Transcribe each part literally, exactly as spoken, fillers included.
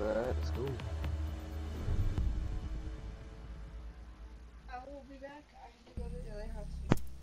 Alright, let's go. I will be back. I have to go to the other house.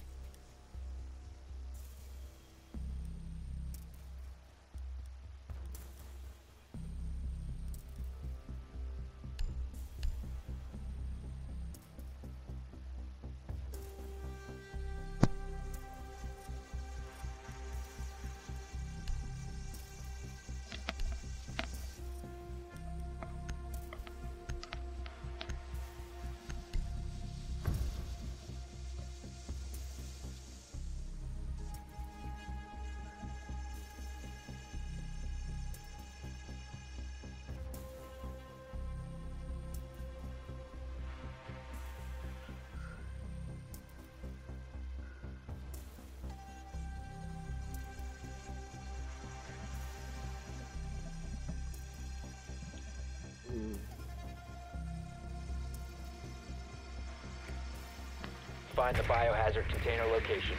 Find the biohazard container location.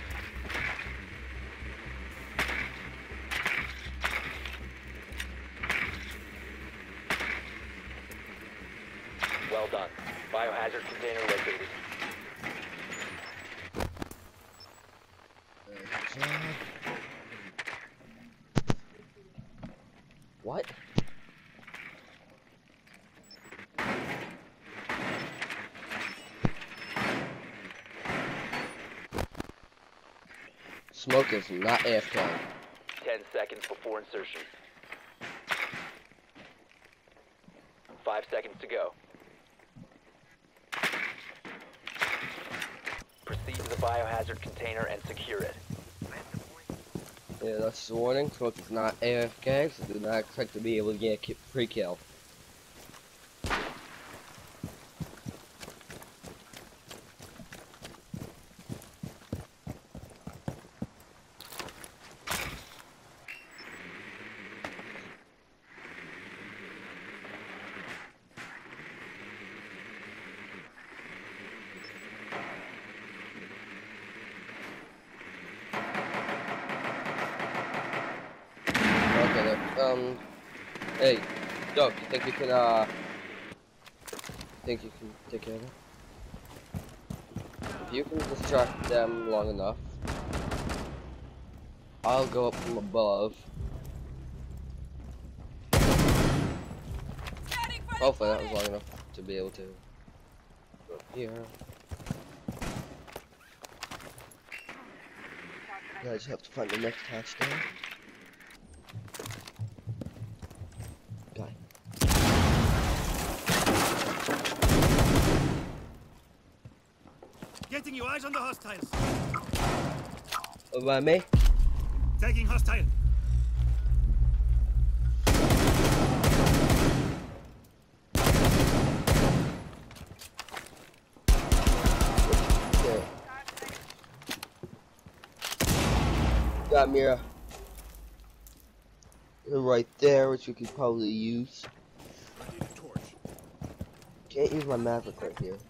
Well done. Biohazard container located. What? Smoke is not A F K. Ten seconds before insertion. Five seconds to go. Proceed to the biohazard container and secure it. Yeah, that's the warning. Smoke is not A F K, so do not expect to be able to get a free kill. Okay, then, um, hey, Doc, you think you can, uh, think you can take care of it? If you can distract them long enough, I'll go up from above. Hopefully that was long enough to be able to go up here. I just have to find the next hatch down. Guy. Getting you eyes on the hostiles. What about me? Tagging hostile. Okay. Got Mira. You're right there, which we could probably use. Can't use my Maverick right here.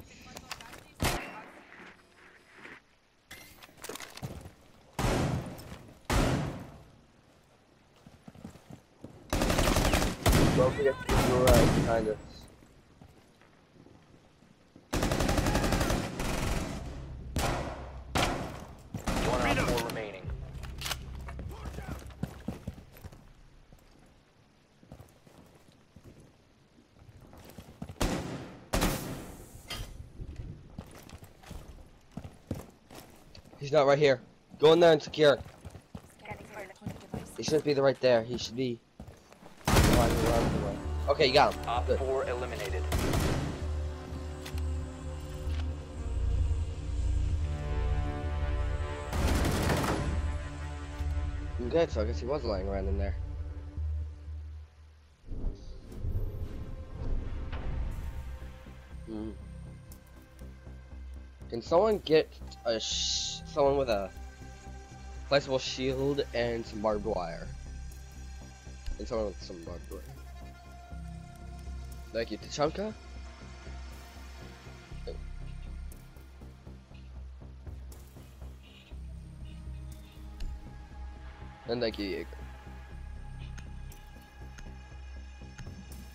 Don't forget to go right behind us. One on four remaining. He's not right here. Go in there and secure. He shouldn't be the right there. He should be. Okay, you got him. Op Good. four eliminated. Good, so I guess he was lying around in there. Hmm. Can someone get a sh someone with a flexible shield and some barbed wire? And someone with some barbed wire. Thank you, Tachanka. And thank you, Jaeger.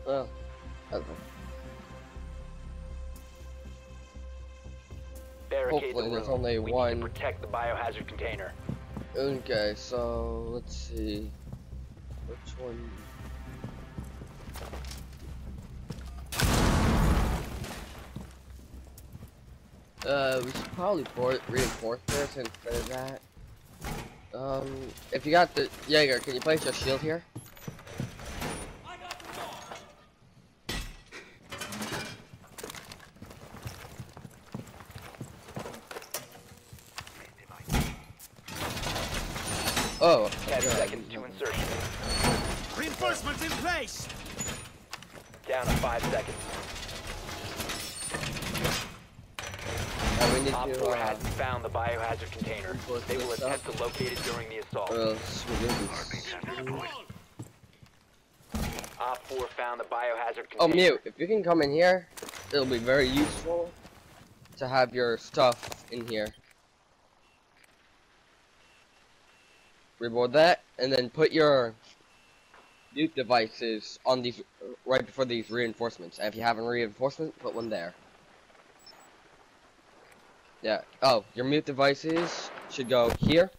Well, okay. Barricade Hopefully the there's room. only we one. need to protect the biohazard container. Okay, so let's see. Which one? Uh, we should probably for reinforce this instead of that. Um, if you got the Jaeger, can you place your shield here? Oh, Ten okay. seconds to insertion. Reinforcements in place. Down to five seconds. Uh, we need Op to, four uh, hasn't found the biohazard container. reinforce They will this attempt up. to locate it during the assault. or else we're gonna be Op four found the biohazard container. Oh, Mute, if you can come in here, it'll be very useful to have your stuff in here. Reboard that, and then put your Mute devices on these right before these reinforcements. And if you have a reinforcement, put one there. Yeah. Oh, your Mute devices should go here.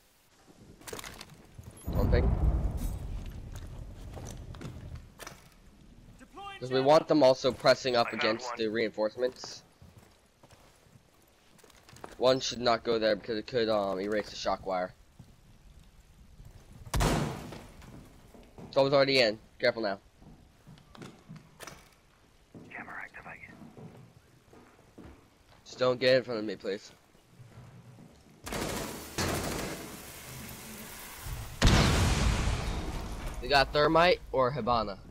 One thing. Because we want them also pressing up against the reinforcements. One should not go there because it could um erase the shock wire. So it's already in. Careful now. Camera activated. Just don't get in front of me, please. You got thermite or Hibana?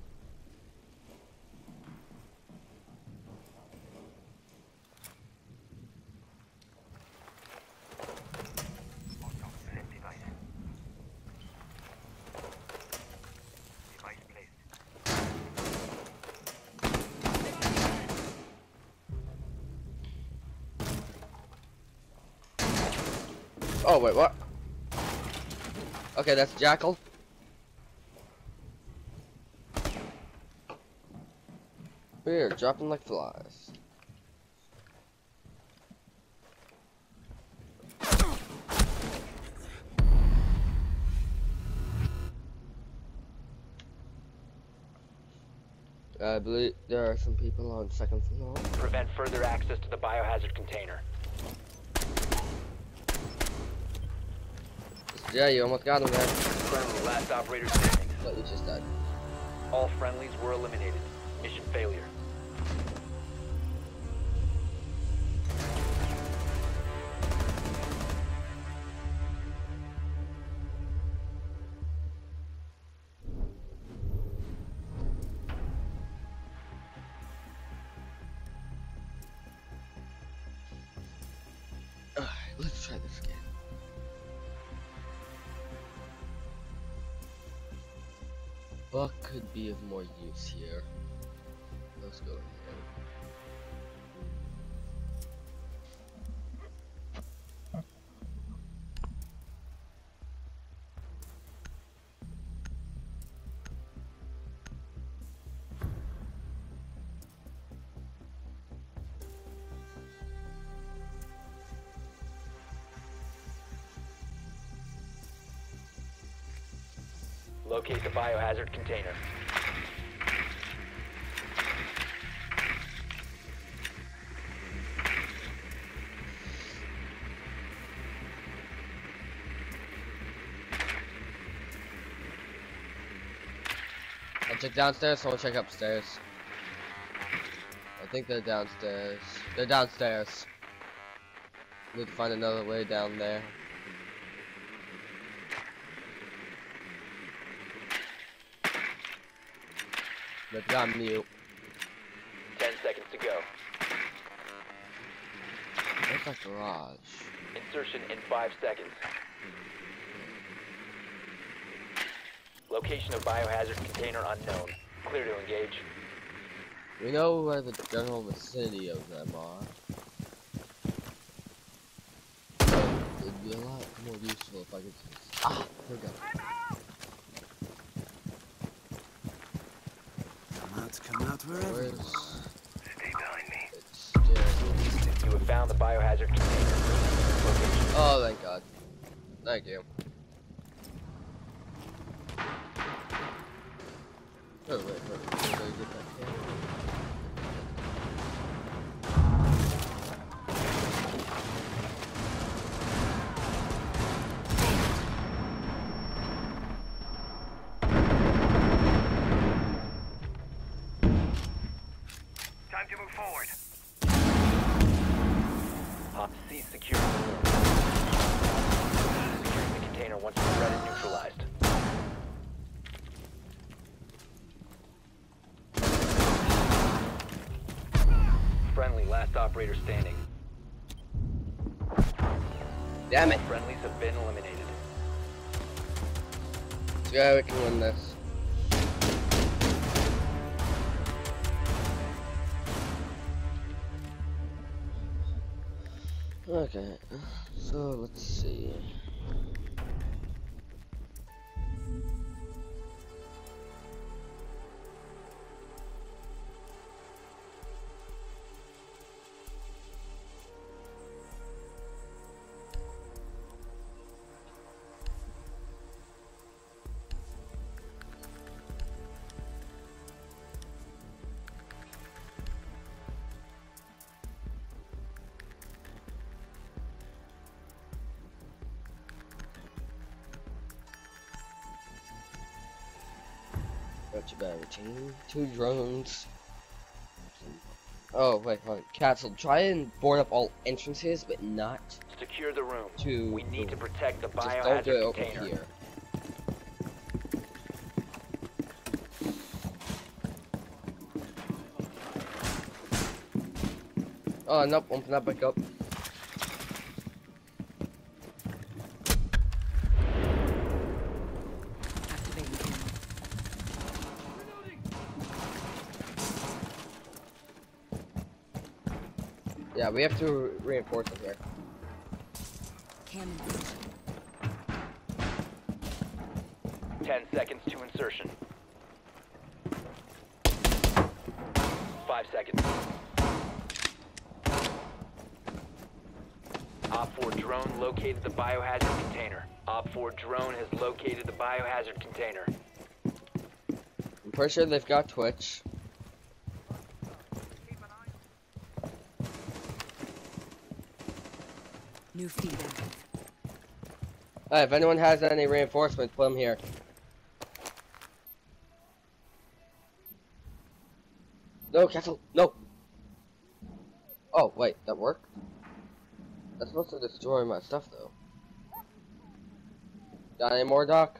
Oh wait, what? Okay, that's Jackal. We're dropping like flies. I believe there are some people on second floor. Prevent further access to the biohazard container. Yeah, you almost got him there. Friendly, last operator standing. But you just died. All friendlies were eliminated. Mission failure. Alright, let's try this again. Buck could be of more use here. Let's go ahead. Locate the biohazard container. I'll check downstairs, someone check upstairs. I think they're downstairs. They're downstairs. Need to find another way down there. They've got Mute. Ten seconds to go. Where's that garage? Insertion in five seconds. Location of biohazard container unknown. Clear to engage. We know where the general vicinity of them are. But it'd be a lot more useful if I could just... Ah! Here we go. Let's come out wherever. Where's... Stay behind me. It's Jerry. You have found the biohazard container. Location. Oh, thank God. Thank you. Oh, wait, wait, wait, wait, wait, get back here. Time to move forward. Op C secured. Securing the container once the threat is neutralized. Friendly, last operator standing. Damn it. Friendlies have been eliminated. Yeah, we can win this. Okay, so let's see. Got your battery team. Two drones. Oh, wait, hold on. Castle, try and board up all entrances, but not Secure the room. to... We need to protect the Just don't do it biohazard over container. here. Oh, nope, open that back up. Yeah, we have to reinforce it here. Cannon. Ten seconds to insertion. Five seconds. Op four drone located the biohazard container. Op four drone has located the biohazard container. I'm pretty sure they've got Twitch. New feedback. Hey, if anyone has any reinforcements, put them here. No, Castle, no. Oh, wait, that worked? That's supposed to destroy my stuff, though. Got any more, Doc?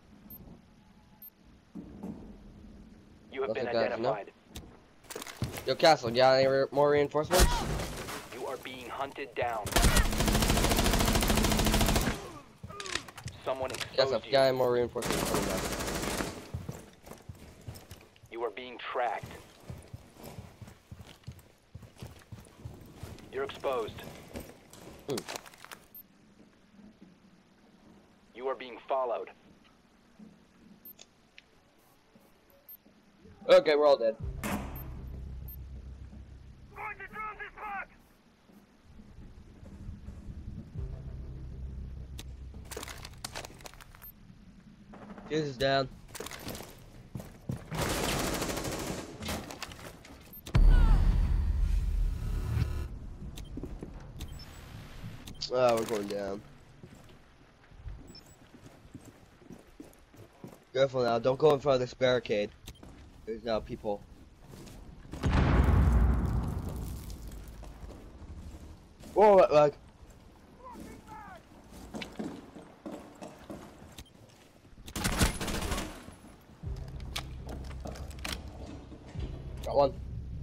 You have Looks been like that, no? identified. Yo, Castle, got any re more reinforcements? You are being hunted down. Someone Castle, exposed you. got any more reinforcements? Coming back. You are being tracked. You're exposed. Hmm. You are being followed. Okay, we're all dead. Going to drone this spot. Fuse is down. Oh, we're going down. Careful now, don't go in front of this barricade. There's now people. Whoa, like. Got one.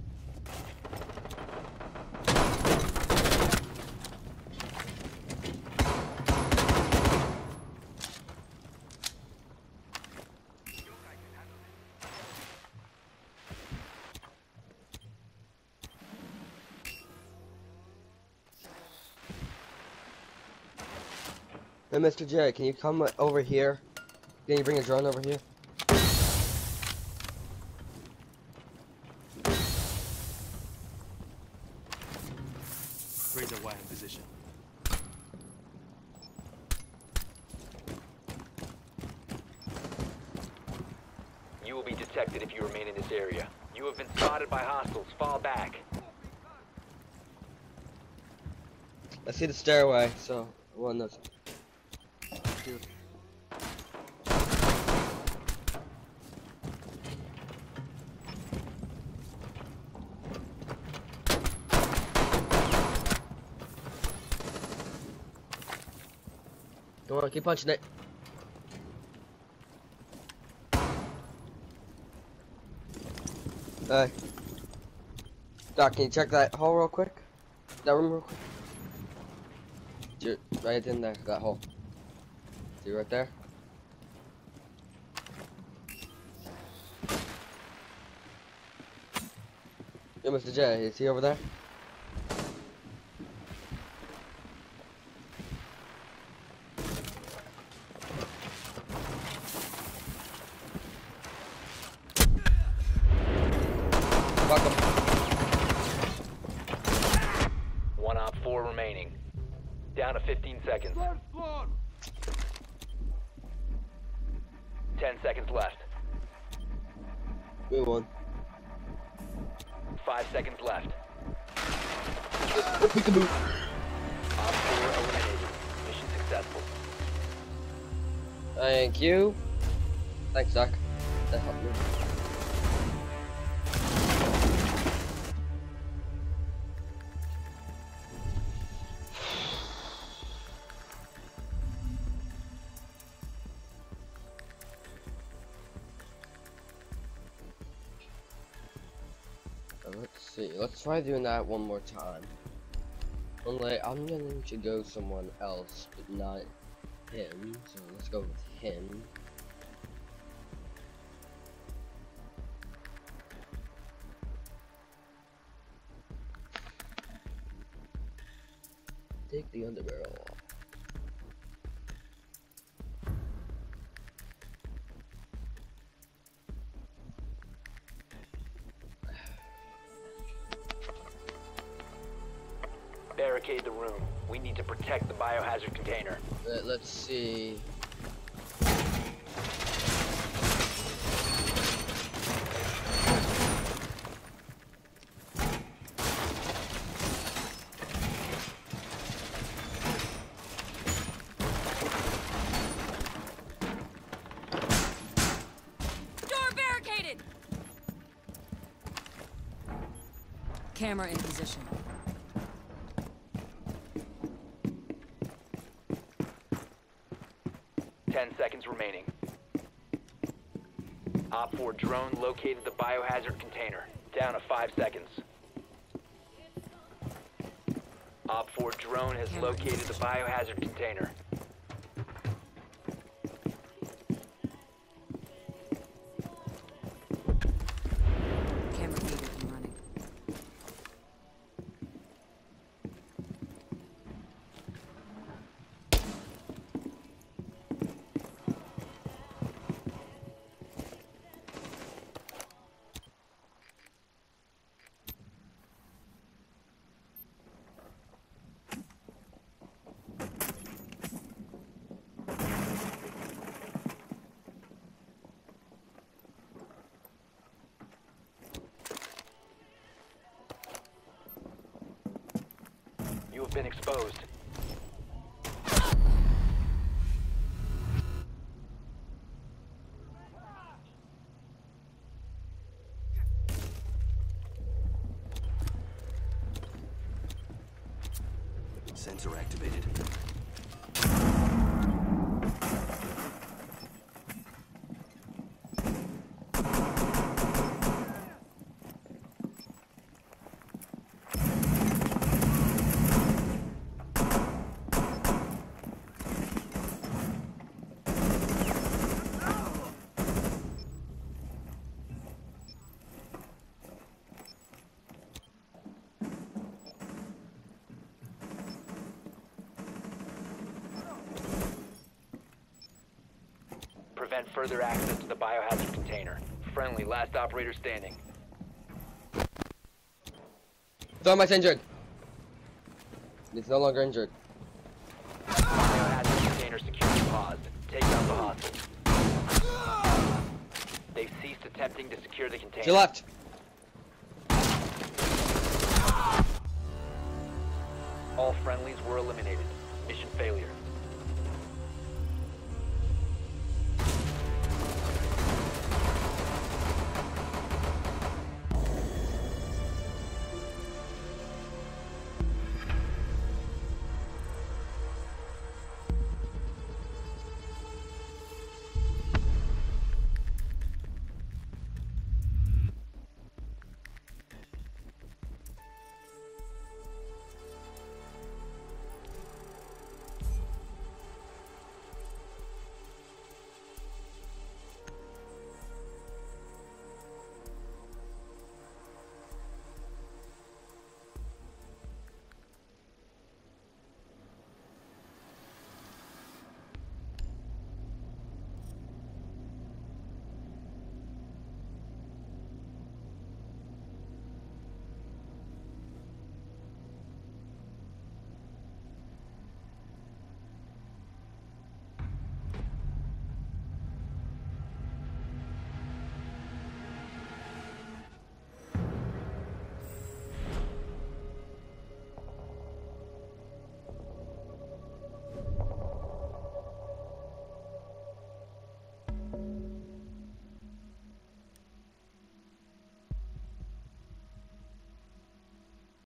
Hey, Mister Jerry, can you come over here? Can you bring a drone over here? You will be detected if you remain in this area. You have been spotted by hostiles. Fall back. I see the stairway, so one knows. Dude. Come on, keep punching it. Hey. Doc, can you check that hole real quick? That room real quick? You're right in there, that hole. See right there? Yo, Mister J, is he over there? Fuck him. One op four remaining. Down to fifteen seconds. ten seconds left. Good one. Five seconds left. Peekaboo. Op four eliminated. Mission successful. Thank you. Thanks, Doc. That helped me. Let's see. Let's try doing that one more time. Only I'm going to go someone else, but not him. So let's go with him. Take the underbarrel off. Barricade the room. We need to protect the biohazard container. Uh, let's see. Door barricaded. Camera in position. Ten seconds remaining. Op four drone located the biohazard container. Down to five seconds. Op four drone has Camera located the biohazard container. Camera feed and running. You have been exposed. Sensor activated. Prevent further access to the biohazard container. Friendly, last operator standing. Thermite's injured. He's no longer injured. Biohazard container security paused. Take out the hostage. They've ceased attempting to secure the container. To your left. All friendlies were eliminated. Mission failure.